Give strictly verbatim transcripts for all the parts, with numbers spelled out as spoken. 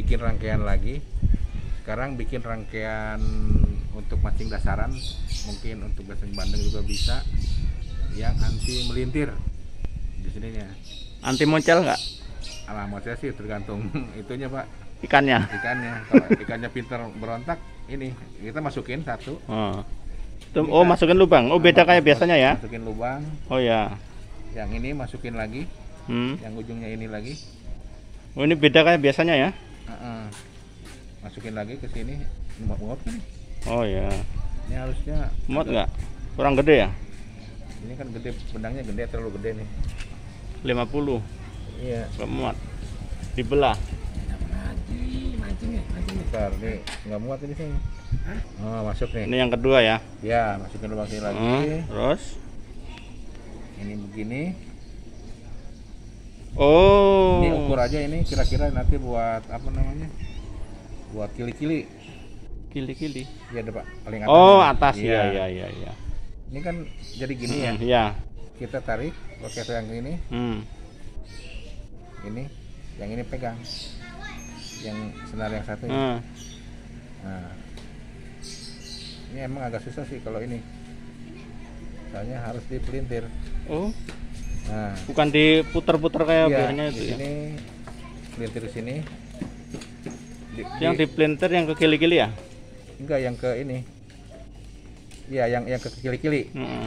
bikin rangkaian lagi. Sekarang bikin rangkaian untuk mancing dasaran, mungkin untuk mancing bandeng juga bisa, yang anti melintir di sininya. Anti muncul nggak? Alamatnya sih tergantung itunya Pak, Ikannya. ikannya. Kalau ikannya pinter berontak, ini kita masukin satu. Oh, Tuh, oh masukin lubang. Oh beda kayak biasanya ya? Masukin lubang. Oh ya. Yang ini masukin lagi. Hmm. Yang ujungnya ini lagi. Oh ini beda kayak biasanya ya? Uh-uh. Masukin lagi ke sini. Muat kan? Oh ya. Ini harusnya Muat nggak? Kurang gede ya? Ini kan gede, benangnya gede, terlalu gede nih. lima puluh. Iya. Nggak muat. Dibelah. Bentar, nih nggak muat ini sih. Oh masuk nih. Ini yang kedua ya? Ya, masukin lubang sini lagi. Hmm, terus? Ini begini. Oh. Ini ukur aja ini kira-kira nanti buat apa namanya? Buat kili-kili. Kili-kili. Iya ada Pak, paling atas. Oh atas Iya. ya ya ya ya. Ini kan jadi gini ya. Hmm, ya. Kita tarik pakai yang ini. Hmm. Ini, yang ini pegang. Yang senar yang satu ini. Hmm. Nah, ini emang agak susah sih kalau ini. Soalnya harus dipelintir. Oh. Nah, Bukan diputar-putar kayak iya, biasanya di itu ya? sini pelintir di sini. Di, Yang di pelintir yang ke kili-kili ya? enggak yang ke ini. Iya, yang yang ke kili-kili. Hmm.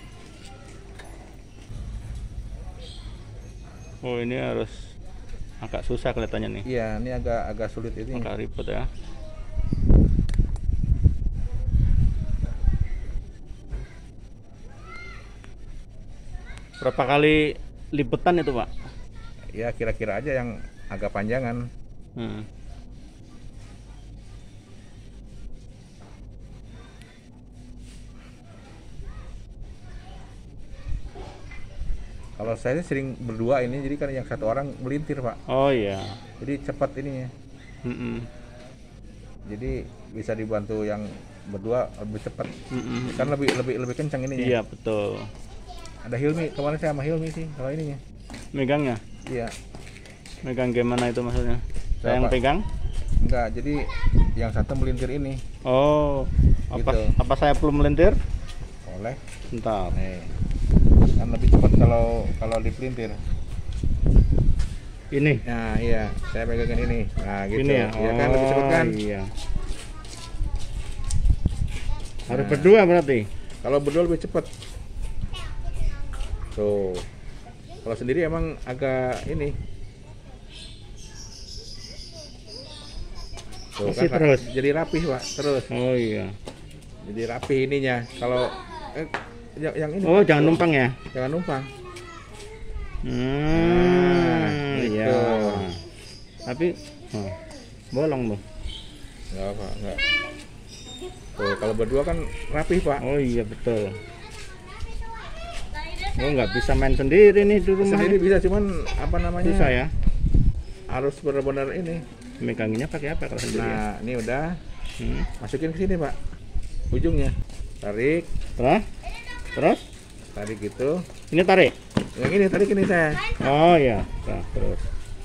Oh ini harus agak susah kelihatannya nih. Iya, ini agak agak sulit ini. Agak ribet ya. Berapa kali lipetan itu Pak? Ya kira-kira aja yang agak panjangan. Hmm. Kalau saya sering berdua ini, jadi kan yang satu orang melintir Pak. Oh iya. Jadi cepat ininya. Mm-mm. Jadi bisa dibantu yang berdua lebih cepat. Mm-mm. Kan lebih lebih lebih kencang ininya. Iya betul. Ada Hilmi, kemarin saya sama Hilmi sih kalau ininya. Megangnya? Iya. Megang gimana itu maksudnya? Saya yang Siapa? pegang? Enggak, jadi yang satu melintir ini. Oh, apa Gitu. apa saya perlu melintir? Oleh. Bentar. Nih. Kan lebih cepat kalau kalau dipelintir. Ini. Nah, iya, saya pegangin ini. Nah, gitu. Ini ya. Iya kan lebih cepat kan? Iya. Harus Nah. berdua berarti. Kalau berdua lebih cepat. Tuh. Kalau sendiri emang agak ini. Tuh, Masih kan, terus? jadi rapih Pak, terus. Oh iya. Jadi rapih ininya. Kalau eh, yang, yang ini. Oh, Pak. jangan numpang ya? Jangan numpang. Hmm, gitu. iya. Tapi oh, bolong tuh. Enggak apa, enggak. Tuh, kalau berdua kan rapih Pak. Oh iya betul. Oh nggak bisa main sendiri nih di rumah. Sendiri nih. bisa, cuman apa namanya? Susah ya. Harus benar-benar ini. Meganginnya pakai apa kalau sendiri? Ya? Nah, ini udah. Hmm. Masukin ke sini Pak. Ujungnya. Tarik, Terus? Terus? tarik gitu. Ini tarik. Yang ini tarik ini saya. Oh ya. Nah, terus.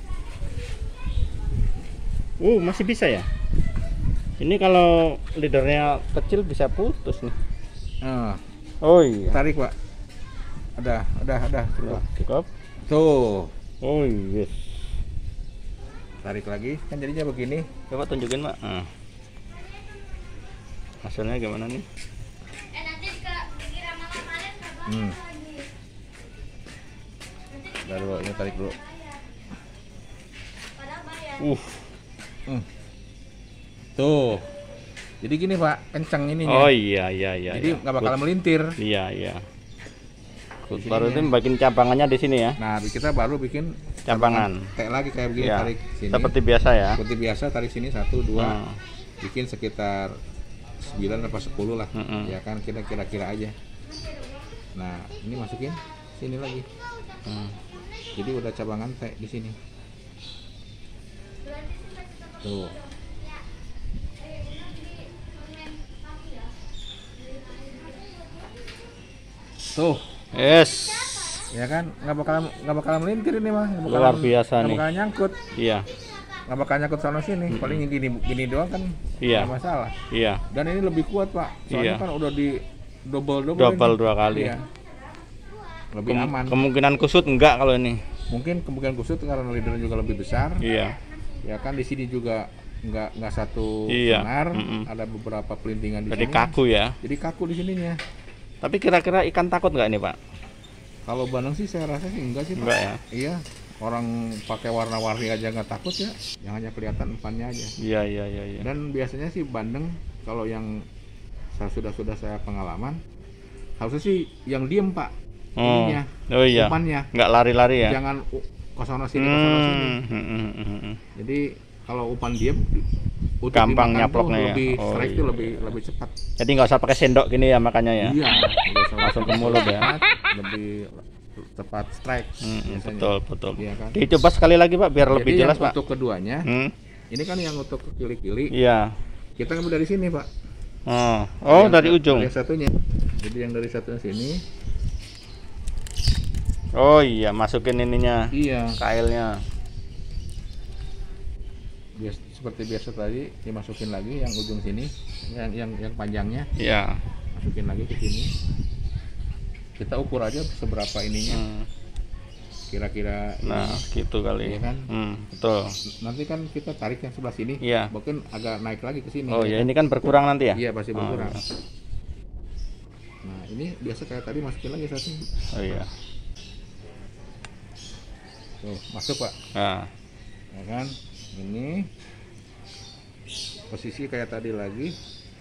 Uh masih bisa ya? Ini kalau leadernya kecil bisa putus nih. Nah, Oh iya. tarik Pak. Ada, ada, ada. Cukup. Cukup. Tuh. Oh yes. Tarik lagi. Kan jadinya begini. Coba tunjukin Pak. Nah. Hasilnya gimana nih? Hmm. Udah dulu, ini tarik dulu. Uh. Hmm. Tuh. Jadi gini Pak, kencang ininya. Oh iya iya iya. Jadi iya. nggak bakal Good. melintir. Iya iya. Di Baru sininya. itu bikin cabangannya di sini ya. Nah, kita baru bikin Cabangan. Kayak lagi kayak begini, Iya. tarik sini. Seperti biasa ya. Seperti biasa tarik sini satu dua. Hmm. Bikin sekitar sembilan atau sepuluh lah. Mm-mm. Ya kan kita kira-kira aja. Nah, ini masukin sini lagi. Hmm. Jadi udah cabangan teh di sini. Tuh. Tuh, Yes. ya kan nggak bakal nggak bakal melintir ini mah. Nggak Luar bakalan- biasa nggak nih. bakalan nyangkut. Iya. nggak bakal nyangkut sana sini. Mm-mm. Paling gini gini doang kan Iya. nggak masalah. Iya. Dan ini lebih kuat pak, soalnya Iya. kan udah di double double. Double dua kali. Iya. Lebih Kem- aman. Kemungkinan kusut enggak kalau ini? Mungkin kemungkinan kusut karena leadernya juga lebih besar. Iya. Ya kan di sini juga nggak nggak satu Iya. senar, Mm-mm. ada beberapa pelintingan di Jadi sini. kaku ya. Jadi kaku di sininya. Tapi kira-kira ikan takut nggak ini Pak? Kalau bandeng sih saya rasa sih enggak sih pak. Enggak ya? Iya. Orang pakai warna-warni aja nggak takut ya, yang hanya kelihatan umpannya aja. Iya iya iya. iya. Dan biasanya sih bandeng kalau yang saya sudah sudah saya pengalaman, harusnya sih yang diem pak, Oh, ininya, oh iya. umpannya, Nggak lari-lari ya? jangan u- kosono sini kosono sini. Hmm, hmm, hmm, hmm, hmm. Jadi kalau umpan diem, untuk Gampang dimakan tuh nyaploknya ya? lebih Oh, strike iya, tuh lebih iya. lebih cepat. Jadi nggak usah pakai sendok gini ya makanya ya? Iya, nggak usah Langsung ke mulut ya? cepat, lebih cepat strike. Hmm, hmm, biasanya. betul betul. Iya kan? Dicoba sekali lagi Pak biar lebih Jadi jelas yang Pak. untuk keduanya, Hmm, ini kan yang untuk kili-kili, iya. kita ngambil dari sini pak. Oh, oh Yang dari sa- ujung. Dari satunya. Jadi yang dari satunya sini. Oh iya, masukin ininya, Iya. kailnya. Bias, seperti biasa tadi dimasukin lagi yang ujung sini, yang yang yang panjangnya Iya. masukin lagi ke sini. Kita ukur aja seberapa ininya, Hmm. kira-kira. Nah, ini. gitu kali. Iya kan? Hmm, betul. Nanti kan kita tarik yang sebelah sini, Iya. bahkan agak naik lagi ke sini. Oh ya, ini kan berkurang nanti ya? Iya pasti Oh, berkurang. iya. Nah ini biasa kayak tadi masukin lagi satu. Oh iya. Tuh masuk pak, Nah, ya kan? Ini posisi kayak tadi lagi.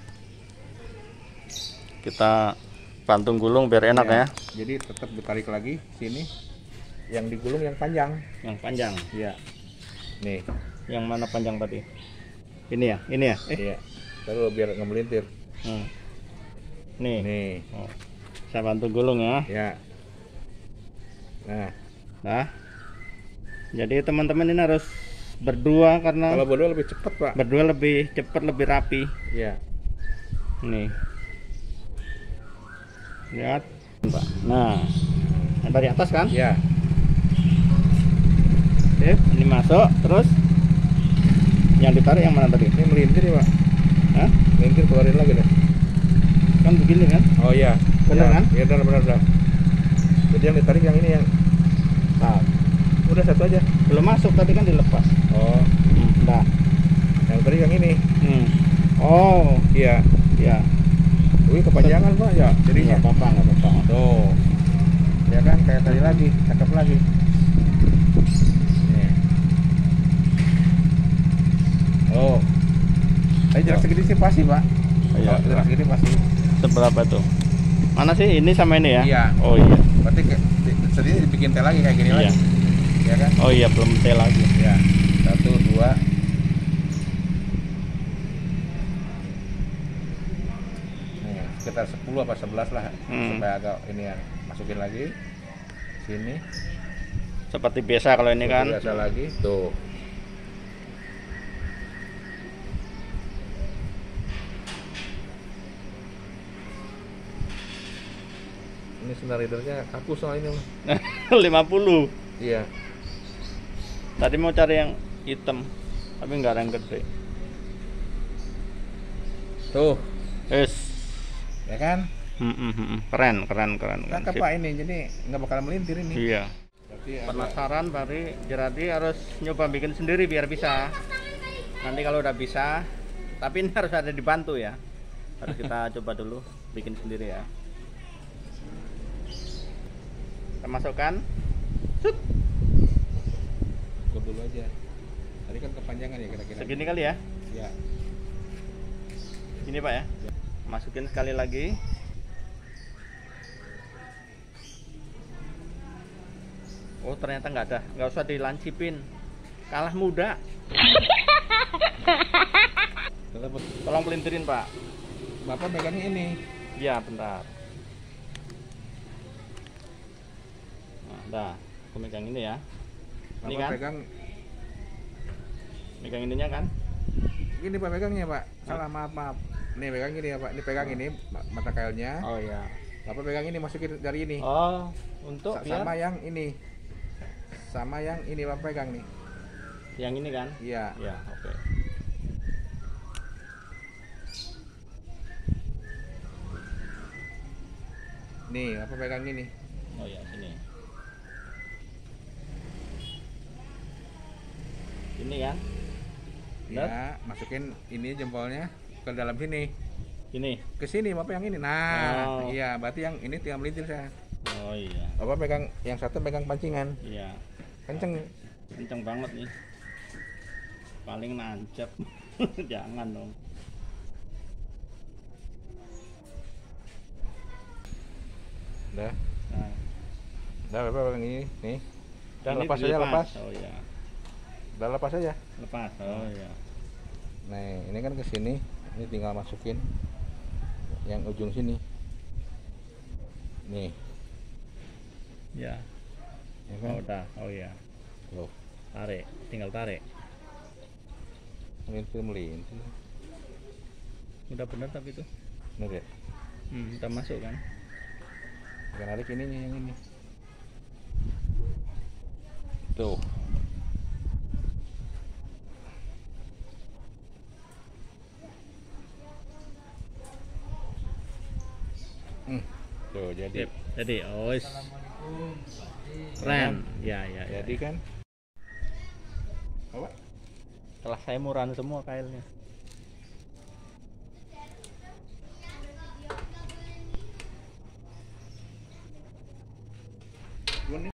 kita bantu gulung biar enak ya. Jadi tetap ditarik lagi sini. Yang digulung yang panjang. Yang panjang. Iya. Nih. Yang mana panjang tadi? Ini ya, ini ya. Eh, Iya. Terus biar nggak melintir. hmm. Nih. Nih. Oh. Saya bantu gulung ya. Ya. Nah, Nah, jadi teman-teman ini harus berdua karena kalau berdua lebih cepat pak. berdua lebih cepat, lebih rapi. Iya. Nih. Lihat, Pak. Nah, yang dari atas kan? Iya. Sip, ini masuk, terus yang ditarik yang mana tadi? Ini melintir ya pak. Hah? Melintir keluarin lagi deh. Kan begini kan? Oh iya. Benar Ya, kan? Iya benar benar benar. Jadi yang ditarik yang ini yang. Nah, udah satu aja. Belum masuk tadi kan dilepas. Oh. Hmm, nah. Yang tadi yang ini. Hmm. Oh, Iya. ya. Wih kepanjangan pak ya. Nggak Jadinya. apa-apa, nggak apa-apa. Tuh. Ya kan kayak tadi lagi, cakep lagi. Nih. Oh. Tapi jarak segini sih pasti, Pak. Iya. Kalau jarak segini pasti. Seberapa tuh? Mana sih ini sama ini ya? Iya. Oh iya. Berarti kayak di- sedih dibikin teh lagi kayak gini Iya. lagi. Ya kan? Oh iya, belum T lagi. Ya. Satu, dua. Nih, sekitar sepuluh apa sebelas lah. Hmm. Supaya agak ini ya. Masukin lagi. Sini. Seperti biasa kalau ini kan. Biasa lagi. Tuh. Ini senar leadernya kaku soalnya. lima puluh. Iya. Tadi mau cari yang hitam, tapi nggak ada yang gede. Tuh, Yes. ya kan? Hmm, hmm, hmm, hmm. Keren, keren, keren. keren. Cakep Sip. Pak ini, jadi nggak bakal melintir ini. Iya. Berarti ada- Penasaran tadi Jeradi harus nyoba bikin sendiri biar bisa. Nanti kalau udah bisa, tapi ini harus ada dibantu ya. Harus kita coba dulu bikin sendiri ya. Kita masukkan. Set. ukur dulu aja. Tadi kan kepanjangan ya kira-kira. Segini kali ya. Ya. Ini Pak ya. Masukin sekali lagi. Oh ternyata nggak ada, nggak usah dilancipin. Kalah muda. Kalau Tolong pelintirin Pak. Bapak pegangnya ini. Iya bentar. Nah, dah. Aku megang ini ya. Ini Bapak kan? pegang Megang ininya kan? gini Pak pegangnya Pak. Salah maaf maaf. Nih pegang ini ya Pak. Ini pegang ini ma- mata kailnya. Oh iya. Bapak pegang ini masukin dari ini. Oh, untuk Sa- biar sama yang ini. Sama yang ini Bapak pegang nih. Yang ini kan? Iya. Ya, oke. Nih, apa pegang ini? Oh ya, sini. Ini kan? Benar? Ya, masukin ini jempolnya ke dalam sini. Ini. Ke sini, Bapak yang ini. Nah, Oh. iya, berarti yang ini tinggal melintir saya. Oh iya. Bapak pegang yang satu pegang pancingan. Iya. Kenceng. Kenceng banget nih. Paling nancep. Jangan dong. Udah. Nah, Udah, Bapak pegang ini. Nih. Udah, ini lepas aja, dilepas. lepas. Oh iya. Udah lepas aja. Lepas. Oh iya. Nah, ini kan ke sini. Ini tinggal masukin yang ujung sini. Nih. Ya. Ya kan? Oh udah. Oh iya. Loh, Tarik. Tinggal tarik. melintir melintir. Udah bener tapi itu. Bener ya? Hmm, udah masuk kan? Bukan narik ininya yang ini. Tuh. Hmm. Tuh jadi. Sip. Jadi, oh is. Keren. Ya, ya, ya. Jadi kan. Apa? Setelah saya murah semua kailnya.